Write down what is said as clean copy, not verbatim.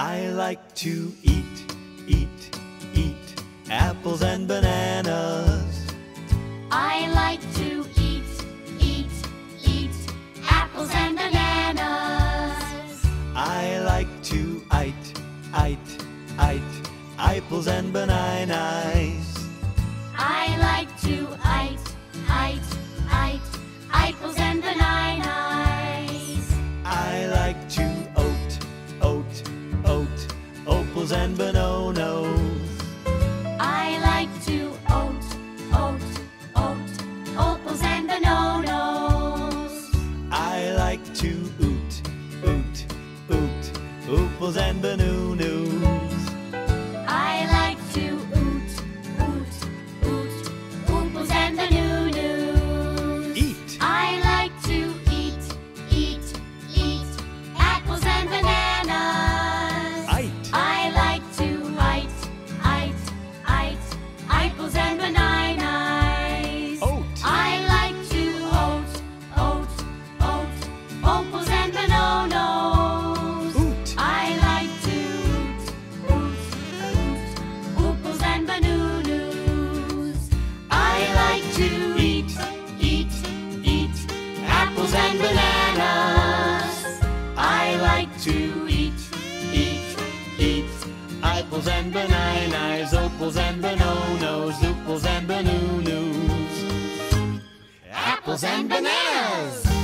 I like to eat, eat, eat apples and bananas. I like to eat, eat, eat apples and bananas. I like to eat, apples and bananas. I like to eat, apples and bananas. I like to oat, opals and bananas. I like to oat, opals and bananas. I like to oot, opals and bananas. I like to oot, opals and bananas. Eat. I like to eat, apples and bananas. I like to eat, apples and bananas. Oat. I like to oat, opals and bananas. Oot. I like to oot, opals and bananas. I like to eat, apples and bananas. I like to eat, Apples and bananas, opals and bananas, opals and bananas. apples and bananas.